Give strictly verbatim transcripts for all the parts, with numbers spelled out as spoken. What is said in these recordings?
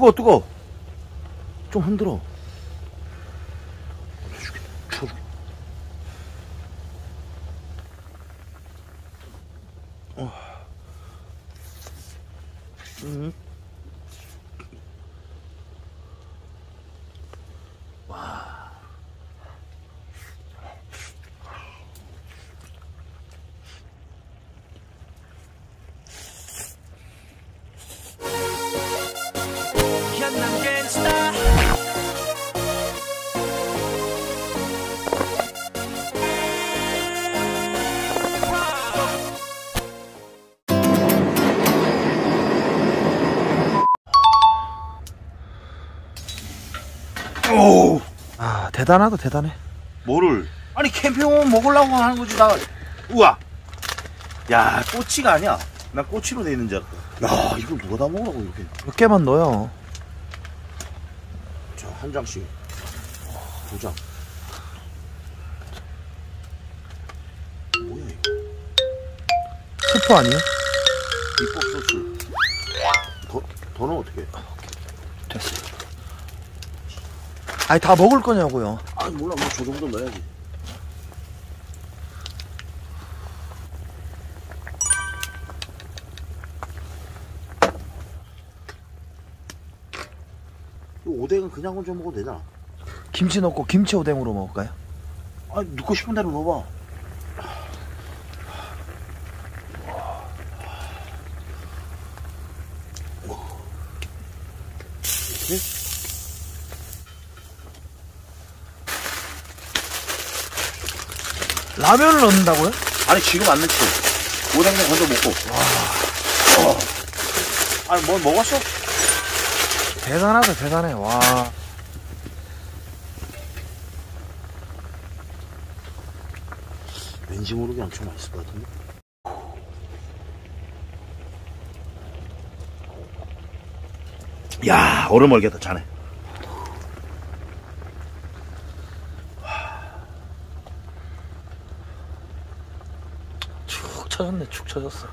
뜨거 뜨거. 좀 흔들어. 어. 음. 와. 오, 아 대단하다 대단해. 뭐를? 아니 캠핑 오면 먹으려고 하는 거지 나. 우와. 야 꼬치가 아니야. 난 꼬치로 돼 있는 줄 알았다. 야 이걸 누가 다 먹으라고 이렇게. 몇 개만 넣어요. 자 한 장씩. 두 장. 뭐야 이거? 스프 아니에요? 비법 소스. 더, 더 넣으면 어떡해? 됐어. 아니 다 먹을 거냐고요. 아니 몰라 뭐 저 정도 넣어야지. 이 오뎅은 그냥 얹어 먹어도 되잖아. 김치 넣고 김치 오뎅으로 먹을까요? 아니 넣고 싶은 대로 넣어봐. 이렇게? 라면을 넣는다고요? 아니 지금 안 넣지. 오뎅만 건져 먹고. 와. 어. 아니 뭘 먹었어? 대단하다 대단해. 와. 왠지 모르게 엄청 맛있을 것 같은데. 야 얼음 얼겠다 자네. 축 처졌네 축 처졌어.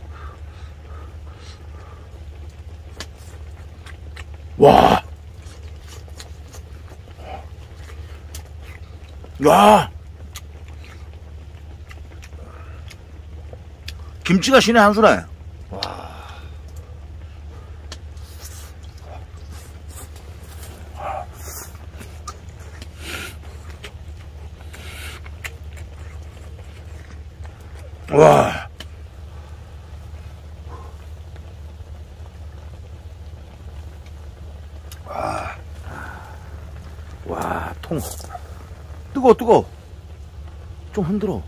와. 야. 김치가 신의 한 수네. 와. 와. 와. 와, 통. 뜨거, 뜨거. 좀 흔들어.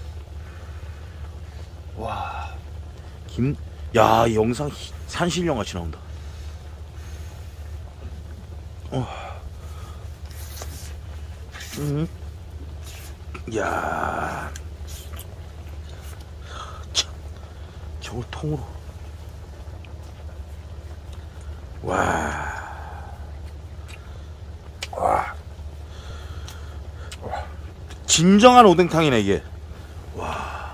와. 김, 야, 이 영상 산신령 같이 나온다. 어. 음. 야. 참. 저걸 통으로. 와. 와. 와. 진정한 오뎅탕이네, 이게. 와.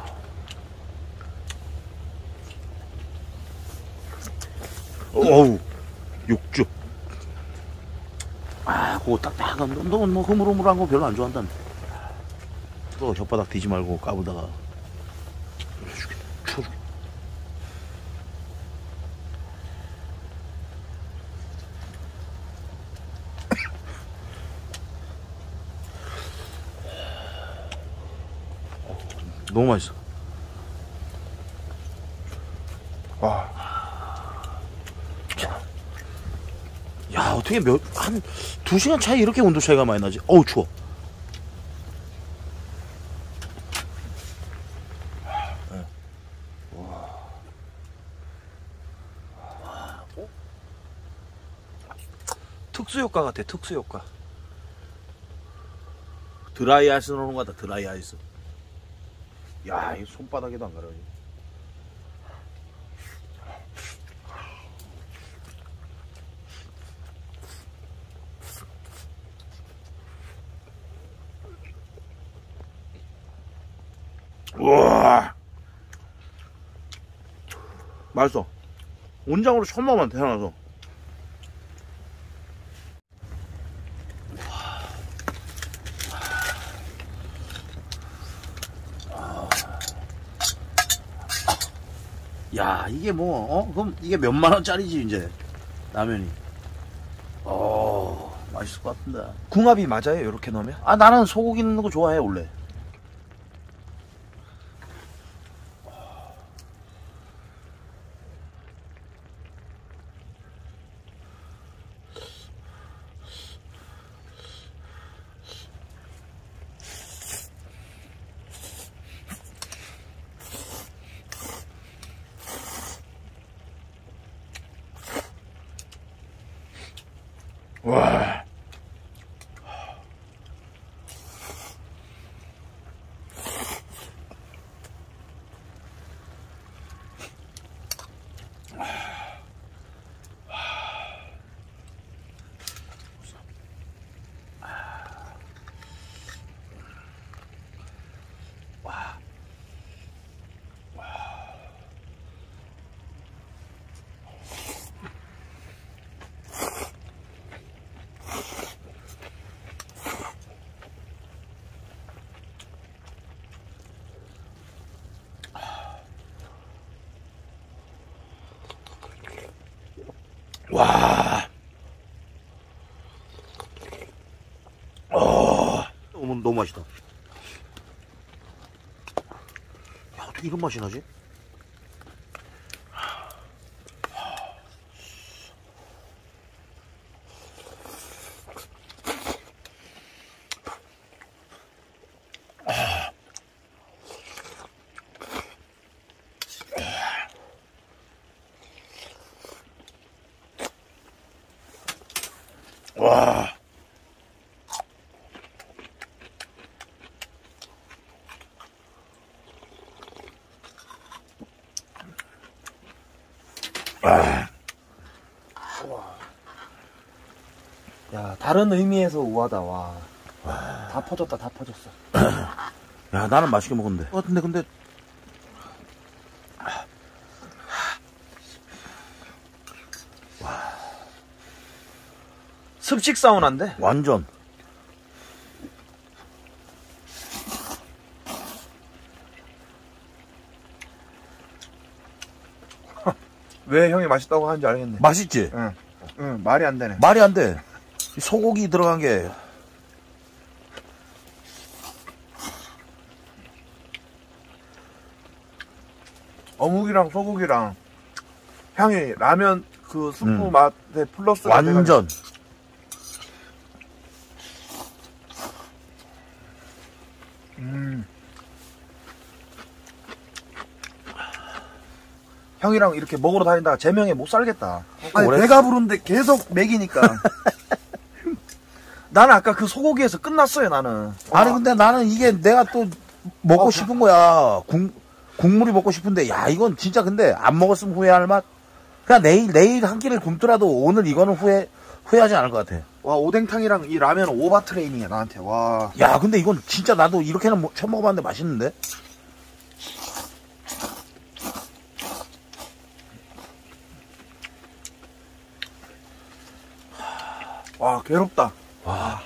어우, 육즙. 아, 그거 딱딱한, 너, 너 흐물흐물한 거 별로 안 좋아한다는데. 또 혓바닥 뒤지 말고 까불다가. 추워. 너무 맛있어. 와. 야, 어떻게 몇, 한, 두 시간 차이 이렇게 온도 차이가 많이 나지? 어우, 추워. 네. 와. 와. 어? 특수효과 같아 특수효과. 드라이 아이스 넣는 거 같다, 드라이 아이스. 야, 이 손바닥에도 안 가려. 우와. 맛있어. 온장으로 처음 먹으면 태어나서. 야, 이게 뭐, 어? 그럼 이게 몇만 원짜리지, 이제. 라면이. 어, 맛있을 것 같은데. 궁합이 맞아요, 이렇게 넣으면? 아, 나는 소고기 넣는 거 좋아해, 원래. 와. 와. 어. 너무, 너무 맛있다. 야, 어떻게 이런 맛이 나지? 와. 아. 야, 다른 의미에서 우하다, 와. 와. 다 퍼졌다, 다 퍼졌어. 야, 나는 맛있게 먹었는데. 어, 근데, 근데. 습식 사우나인데? 완전. 왜 형이 맛있다고 하는지 알겠네. 맛있지? 응. 응, 말이 안 되네. 말이 안 돼. 이 소고기 들어간 게. 어묵이랑 소고기랑 향이 라면 그 스프 음. 맛에 플러스. 완전. 음. 형이랑 이렇게 먹으러 다니다가 제명에 못 살겠다. 아니, 오래- 배가 부른데 계속 먹이니까. 나는 아까 그 소고기에서 끝났어요, 나는. 아니, 와. 근데 나는 이게 내가 또 먹고 어, 싶은 거야. 국, 국물이 먹고 싶은데, 야, 이건 진짜 근데 안 먹었으면 후회할 맛? 그냥 내일, 내일 한 끼를 굶더라도 오늘 이거는 후회, 후회하지 않을 것 같아. 와, 오뎅탕이랑 이 라면은 오바 트레이닝이야, 나한테. 와. 야, 근데 이건 진짜 나도 이렇게는 뭐- 처음 먹어봤는데 맛있는데? 와, 괴롭다. 와.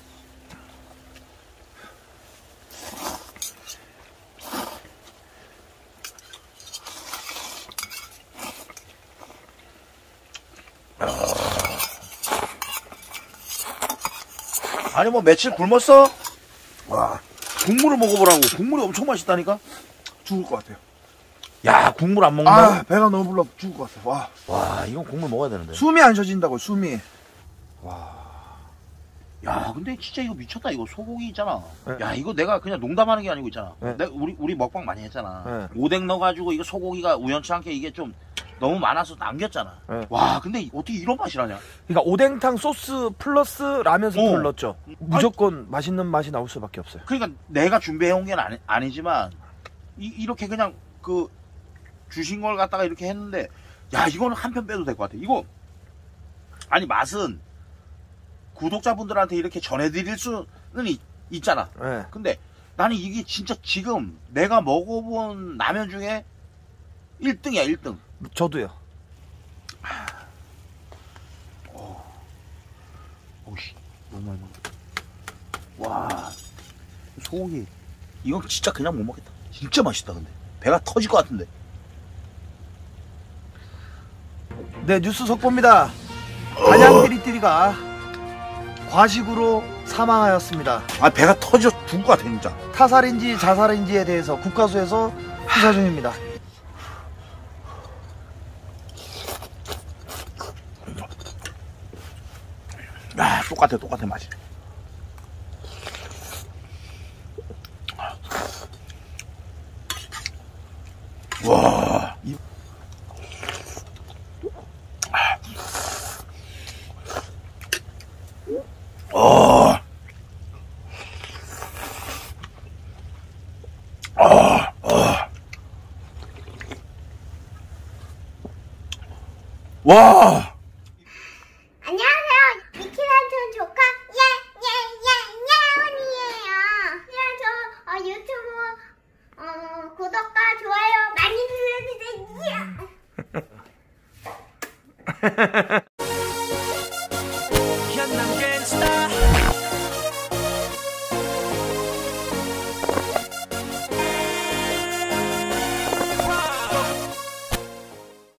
아니, 뭐, 며칠 굶었어? 와, 국물을 먹어보라고. 국물이 엄청 맛있다니까? 죽을 것 같아요. 야, 국물 안 먹는다? 아, 배가 너무 불러 죽을 것 같아. 와. 와, 이건 국물 먹어야 되는데. 숨이 안 쉬어진다고, 숨이. 야, 근데 진짜 이거 미쳤다. 이거 소고기 있잖아. 네. 야, 이거 내가 그냥 농담하는 게 아니고 있잖아. 네. 내가 우리 우리 먹방 많이 했잖아. 네. 오뎅 넣어가지고 이거 소고기가 우연치 않게 이게 좀 너무 많아서 남겼잖아. 네. 와, 근데 어떻게 이런 맛이 나냐? 그러니까 오뎅탕 소스 플러스 라면 스프를 어. 넣었죠. 무조건 맛있는 맛이 나올 수밖에 없어요. 그러니까 내가 준비해온 게 아니, 아니지만 이, 이렇게 그냥 그 주신 걸 갖다가 이렇게 했는데 야, 이거는 한 편 빼도 될 것 같아. 이거 아니 맛은 구독자분들한테 이렇게 전해드릴 수는 있, 있잖아. 네. 근데 나는 이게 진짜 지금 내가 먹어본 라면 중에 일 등이야, 일 등. 저도요. 오씨, 너무 많이 먹었다. 와, 소고기. 이건 진짜 그냥 못 먹겠다. 진짜 맛있다, 근데. 배가 터질 것 같은데. 네, 뉴스 속보입니다. 단양 띠리띠리가 과식으로 사망하였습니다. 아, 배가 터져 죽을 것 같아 진짜. 타살인지 자살인지에 대해서 국가수에서 수사 중입니다. 아, 똑같아 똑같아 맛이. 와. 이... 어. 어. 어. 와. 안녕하세요. 미키란촌 조카 예예예예언니예요. 그냥 저 어, 유튜브 어, 구독과 좋아요 많이 눌러주세요.